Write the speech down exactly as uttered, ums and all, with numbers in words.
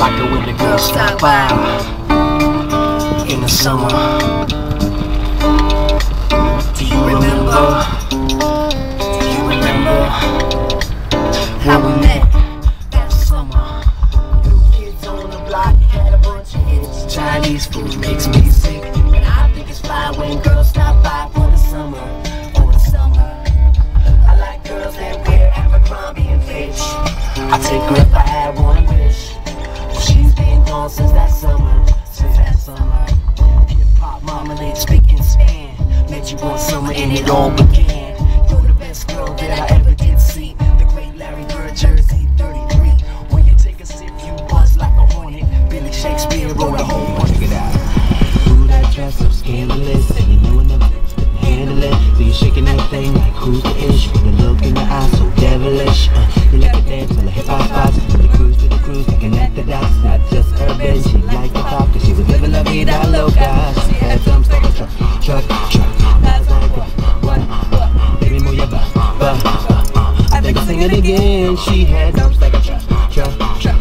like it when the girls stop by in the summer. Do you remember? Do you remember how we met that summer? New kids on the block had a bunch of hits. Chinese food makes me sick, and I think it's fly when girls stop by for the summer. For the summer, I like girls that wear Abercrombie and Fitch. I take her if I had one wish. She's been gone since that summer, since that summer. Hip-hop marmalade speaking span. Met you one summer and it all began. You're the best girl that I ever did see. The great Larry Bird, Jersey thirty-three. When you take a sip, you buzz like a hornet. Billy Shakespeare wrote a whole bunch. Check it out. Ooh, that dress so scandalous, and you know enough to handle it. So you're shaking that thing like who's the ish? With the look in your eyes so devilish. Uh, you like to dance on the hip-hop spots, but the cruise to the cruise, connect the dots. Not just urban, she liked to talk, cause she was living la vida loca. She had some stuff, truck, truck, truck. I was like, what, what, baby, move your butt, butt, butt. I think I'll sing it again. She had dumps like a truck, truck, truck.